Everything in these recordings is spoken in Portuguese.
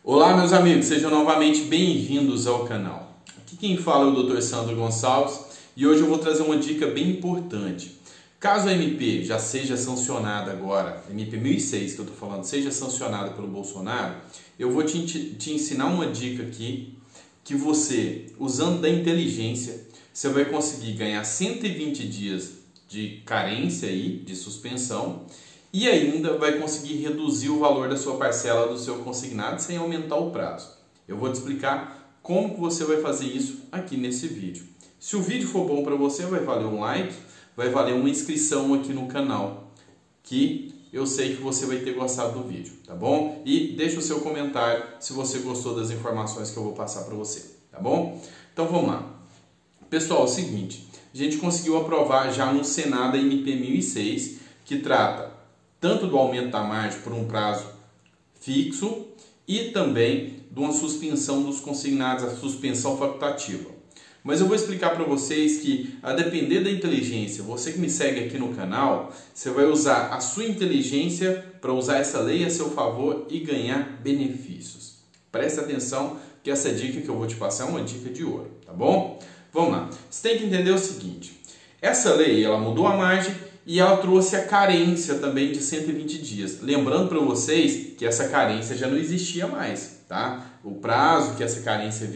Olá, meus amigos, sejam novamente bem-vindos ao canal. Aqui quem fala é o Dr. Sandro Gonçalves e hoje eu vou trazer uma dica bem importante. Caso a MP já seja sancionada agora, MP 1006 que eu estou falando, seja sancionada pelo Bolsonaro, eu vou te ensinar uma dica aqui que você, usando da inteligência, você vai conseguir ganhar 120 dias de carência aí, de suspensão, e ainda vai conseguir reduzir o valor da sua parcela do seu consignado sem aumentar o prazo. Eu vou te explicar como que você vai fazer isso aqui nesse vídeo. Se o vídeo for bom para você, vai valer um like, vai valer uma inscrição aqui no canal, que eu sei que você vai ter gostado do vídeo, tá bom? E deixa o seu comentário se você gostou das informações que eu vou passar para você, tá bom? Então vamos lá. Pessoal, é o seguinte, a gente conseguiu aprovar já no Senado a MP 1006, que trata tanto do aumento da margem por um prazo fixo e também de uma suspensão dos consignados, a suspensão facultativa. Mas eu vou explicar para vocês que, a depender da inteligência, você que me segue aqui no canal, você vai usar a sua inteligência para usar essa lei a seu favor e ganhar benefícios. Preste atenção que essa dica que eu vou te passar é uma dica de ouro, tá bom? Vamos lá. Você tem que entender o seguinte, essa lei ela mudou a margem e ela trouxe a carência também de 120 dias. Lembrando para vocês que essa carência já não existia mais, tá? O prazo que essa carência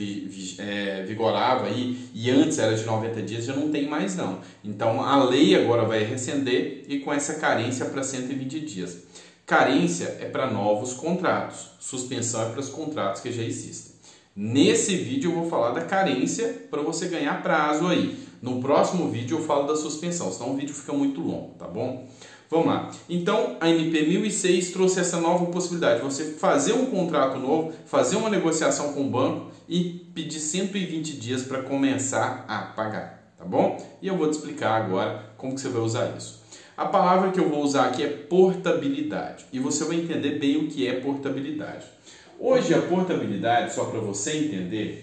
vigorava aí, e antes era de 90 dias, já não tem mais não. Então a lei agora vai rescindir e com essa carência para 120 dias. Carência é para novos contratos, suspensão é para os contratos que já existem. Nesse vídeo eu vou falar da carência para você ganhar prazo aí. No próximo vídeo eu falo da suspensão, senão o vídeo fica muito longo, tá bom? Vamos lá. Então, a MP 1006 trouxe essa nova possibilidade de você fazer um contrato novo, fazer uma negociação com o banco e pedir 120 dias para começar a pagar, tá bom? E eu vou te explicar agora como que você vai usar isso. A palavra que eu vou usar aqui é portabilidade e você vai entender bem o que é portabilidade. Hoje a portabilidade, só para você entender,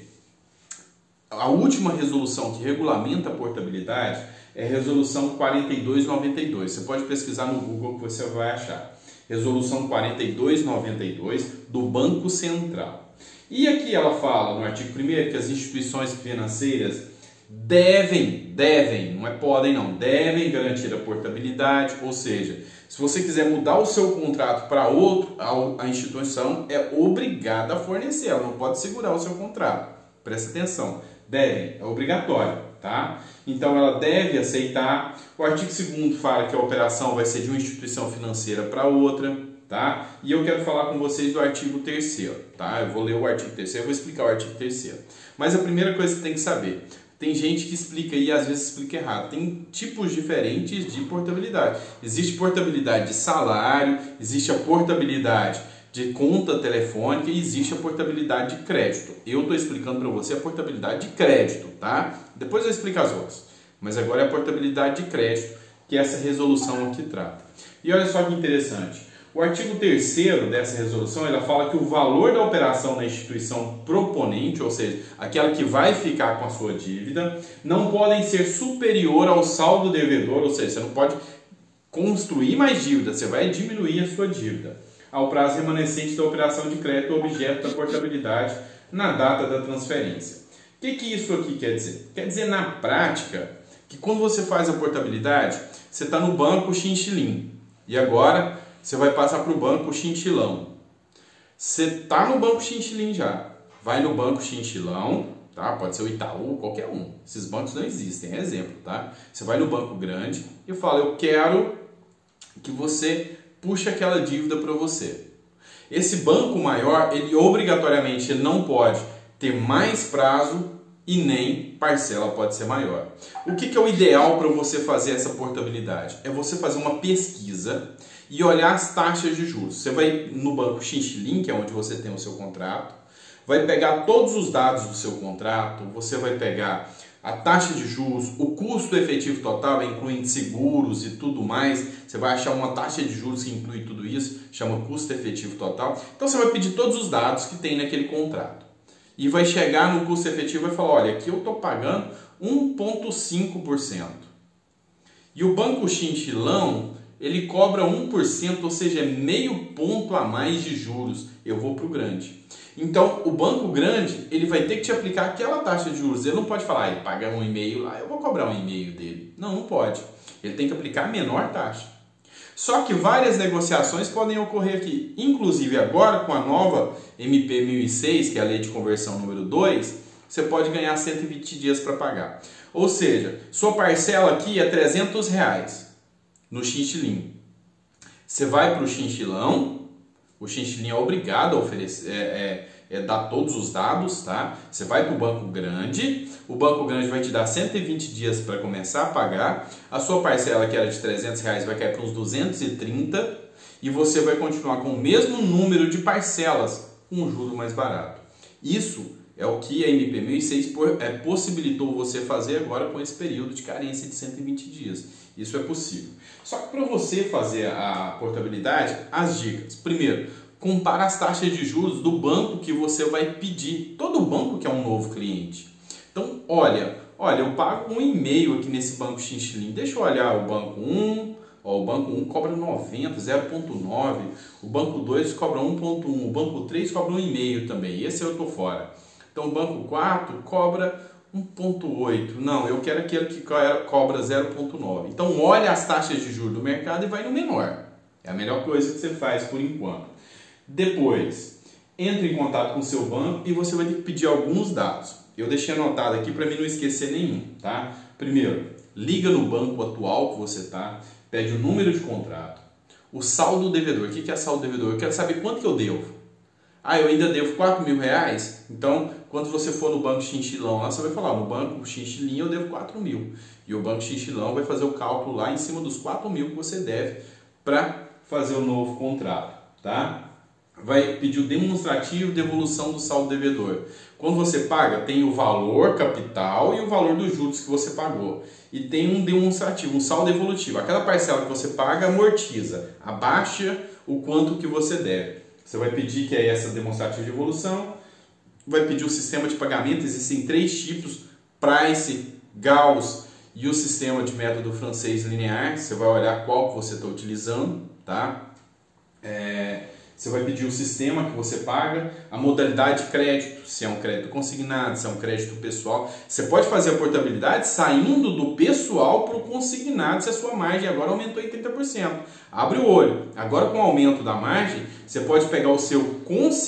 a última resolução que regulamenta a portabilidade é a resolução 4292. Você pode pesquisar no Google que você vai achar. Resolução 4292 do Banco Central. E aqui ela fala no artigo 1º que as instituições financeiras devem, não é podem não, devem garantir a portabilidade, ou seja, se você quiser mudar o seu contrato para outro, a instituição é obrigada a fornecer, ela não pode segurar o seu contrato. Presta atenção, deve, é obrigatório, tá? Então ela deve aceitar. O artigo 2º fala que a operação vai ser de uma instituição financeira para outra, tá? E eu quero falar com vocês do artigo 3º, tá? Eu vou ler o artigo 3º, eu vou explicar o artigo 3º. Mas a primeira coisa que você tem que saber, tem gente que explica e às vezes explica errado. Tem tipos diferentes de portabilidade. Existe portabilidade de salário, existe a portabilidade de conta telefônica e existe a portabilidade de crédito. Eu estou explicando para você a portabilidade de crédito, tá? Depois eu explico as outras. Mas agora é a portabilidade de crédito que essa resolução aqui trata. E olha só que interessante. O artigo 3º dessa resolução, ela fala que o valor da operação na instituição proponente, ou seja, aquela que vai ficar com a sua dívida, não podem ser superior ao saldo devedor, ou seja, você não pode construir mais dívida, você vai diminuir a sua dívida ao prazo remanescente da operação de crédito objeto da portabilidade na data da transferência. O que isso aqui quer dizer? Quer dizer, na prática, que quando você faz a portabilidade, você está no banco Chinchilim e agora você vai passar para o banco Chinchilão. Você está no banco Chinchilim já, vai no banco Chinchilão, tá? Pode ser o Itaú, qualquer um. Esses bancos não existem, é exemplo, tá? Você vai no banco grande e fala, eu quero que você puxa aquela dívida para você. Esse banco maior, ele obrigatoriamente não pode ter mais prazo e nem parcela pode ser maior. O que é o ideal para você fazer essa portabilidade? É você fazer uma pesquisa e olhar as taxas de juros. Você vai no banco Chinchilim, que é onde você tem o seu contrato, vai pegar todos os dados do seu contrato, você vai pegar a taxa de juros, o custo efetivo total, incluindo seguros e tudo mais. Você vai achar uma taxa de juros que inclui tudo isso, chama custo efetivo total. Então você vai pedir todos os dados que tem naquele contrato. E vai chegar no custo efetivo e vai falar, olha, aqui eu estou pagando 1,5%. E o Banco Chinchilão, ele cobra 1%, ou seja, é meio ponto a mais de juros. Eu vou para o grande. Então, o banco grande, ele vai ter que te aplicar aquela taxa de juros. Ele não pode falar, ele paga 1,5 lá, eu vou cobrar 1,5 dele. Não, não pode. Ele tem que aplicar a menor taxa. Só que várias negociações podem ocorrer aqui. Inclusive agora, com a nova MP 1006, que é a Lei de Conversão número 2, você pode ganhar 120 dias para pagar. Ou seja, sua parcela aqui é R$300 no chinchilinho. Você vai para o chinchilão, o chinchilinho é obrigado a oferecer, dar todos os dados, tá? Você vai para o banco grande, o banco grande vai te dar 120 dias para começar a pagar, a sua parcela que era de R$300 vai cair para uns 230 e você vai continuar com o mesmo número de parcelas com um juro mais barato. Isso é o que a MP 1006 possibilitou você fazer agora com esse período de carência de 120 dias. Isso é possível. Só que para você fazer a portabilidade, as dicas. Primeiro, compara as taxas de juros do banco que você vai pedir. Todo banco que é um novo cliente. Então, olha, eu pago 1,5 aqui nesse banco chinchilinho. Deixa eu olhar o banco 1. Ó, o banco 1 cobra 90, 0,9. O banco 2 cobra 1,1. O banco 3 cobra 1,5 também. Esse eu estou fora. Então, o banco 4 cobra 1,8. Não, eu quero aquele que cobra 0,9. Então, olha as taxas de juros do mercado e vai no menor. É a melhor coisa que você faz por enquanto. Depois, entre em contato com o seu banco e você vai ter que pedir alguns dados. Eu deixei anotado aqui para mim não esquecer nenhum, tá? Primeiro, liga no banco atual que você está, pede o número de contrato, o saldo devedor. O que é saldo devedor? Eu quero saber quanto que eu devo. Ah, eu ainda devo R$4.000? Então, quando você for no banco chinchilão lá, você vai falar, no banco chinchilinho eu devo 4.000. E o banco chinchilão vai fazer o cálculo lá em cima dos 4.000 que você deve para fazer o novo contrato, tá? Vai pedir o demonstrativo de devolução do saldo devedor. Quando você paga, tem o valor capital e o valor dos juros que você pagou. E tem um demonstrativo, um saldo evolutivo. Aquela parcela que você paga amortiza, abaixa o quanto que você deve. Você vai pedir que é essa demonstrativa de evolução, vai pedir o sistema de pagamento. Existem 3 tipos, Price, Gauss e o sistema de método francês linear. Você vai olhar qual que você está utilizando, tá? Você vai pedir o sistema que você paga, a modalidade de crédito, se é um crédito consignado, se é um crédito pessoal. Você pode fazer a portabilidade saindo do pessoal para o consignado, se a sua margem agora aumentou em 30%. Abre o olho. Agora, com o aumento da margem, você pode pegar o seu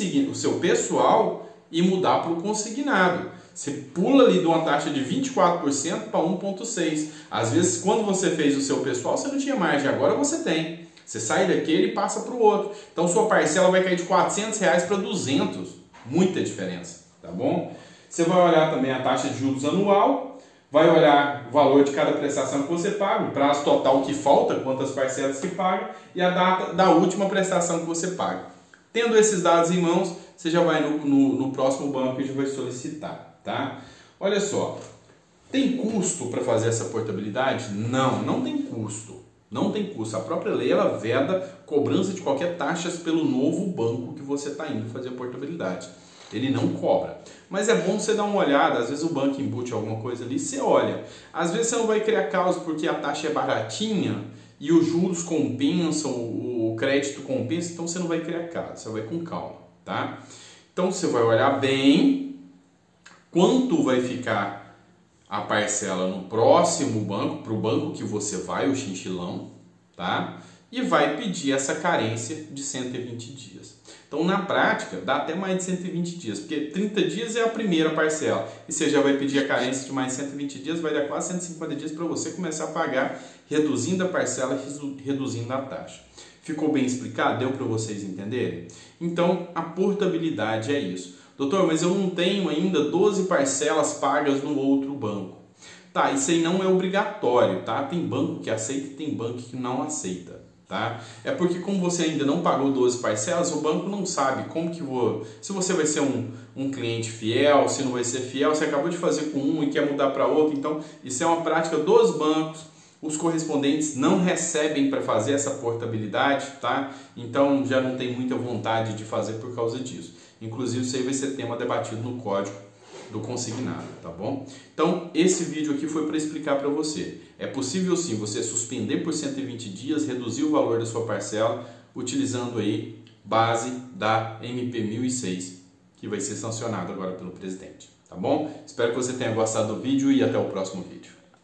pessoal e mudar para o consignado. Você pula ali de uma taxa de 24% para 1,6%. Às vezes, quando você fez o seu pessoal, você não tinha margem, agora você tem. Você sai daquele e passa para o outro. Então, sua parcela vai cair de R$400 para 200. Muita diferença, tá bom? Você vai olhar também a taxa de juros anual, vai olhar o valor de cada prestação que você paga, o prazo total que falta, quantas parcelas que paga e a data da última prestação que você paga. Tendo esses dados em mãos, você já vai no próximo banco e já vai solicitar, tá? Olha só, tem custo para fazer essa portabilidade? Não, não tem custo. Não tem custo. A própria lei ela veda cobrança de qualquer taxas pelo novo banco que você está indo fazer a portabilidade. Ele não cobra. Mas é bom você dar uma olhada. Às vezes o banco embute alguma coisa ali, você olha. Às vezes você não vai criar causa porque a taxa é baratinha e os juros compensam, o crédito compensa, então você não vai criar causa. Você vai com calma, tá? Então você vai olhar bem quanto vai ficar a parcela no próximo banco, para o banco que você vai, o chinchilão, tá? E vai pedir essa carência de 120 dias. Então, na prática, dá até mais de 120 dias, porque 30 dias é a primeira parcela. E você já vai pedir a carência de mais 120 dias, vai dar quase 150 dias para você começar a pagar, reduzindo a parcela e reduzindo a taxa. Ficou bem explicado? Deu para vocês entenderem? Então, a portabilidade é isso. Doutor, mas eu não tenho ainda 12 parcelas pagas no outro banco. Tá, isso aí não é obrigatório, tá? Tem banco que aceita e tem banco que não aceita, tá? É porque como você ainda não pagou 12 parcelas, o banco não sabe como que se você vai ser um cliente fiel, se não vai ser fiel, você acabou de fazer com um e quer mudar para outro. Então, isso é uma prática dos bancos. Os correspondentes não recebem para fazer essa portabilidade, tá? Então, já não tem muita vontade de fazer por causa disso. Inclusive, isso aí vai ser tema debatido no código do consignado, tá bom? Então, esse vídeo aqui foi para explicar para você. É possível sim você suspender por 120 dias, reduzir o valor da sua parcela, utilizando aí base da MP 1006, que vai ser sancionado agora pelo presidente, tá bom? Espero que você tenha gostado do vídeo e até o próximo vídeo.